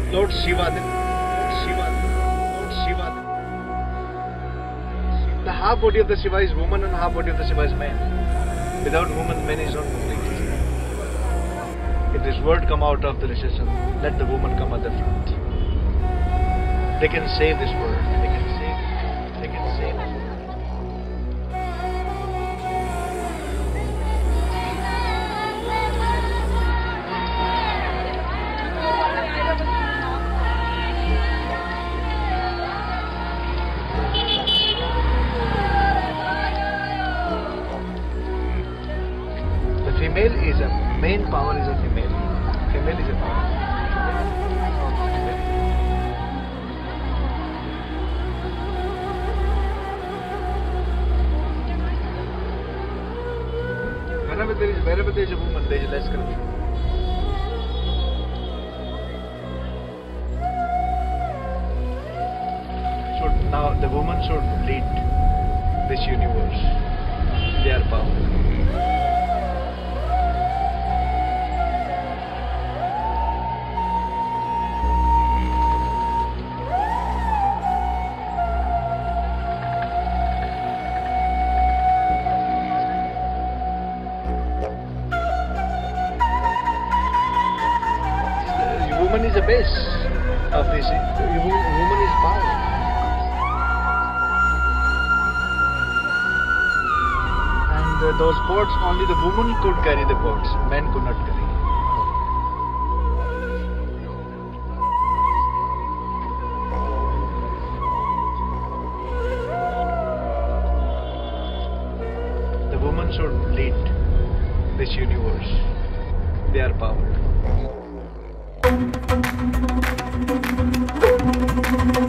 Lord Shivadan. Lord Shivadan. Lord Shivadan. The half body of the Shiva is woman and half body of the Shiva is man. Without woman, man is not complete. If this word come out of the recession, let the woman come at the front. They can save this world. They can save it. They can save it. The female is a main power is a female. Female is a power. Wherever there is a woman, there is less corruption. Now the woman should lead this universe. They are powerful. Woman is the base of this. Woman is power. And those pots, only the woman could carry the pots. Men could not carry. The woman should lead this universe. They are power.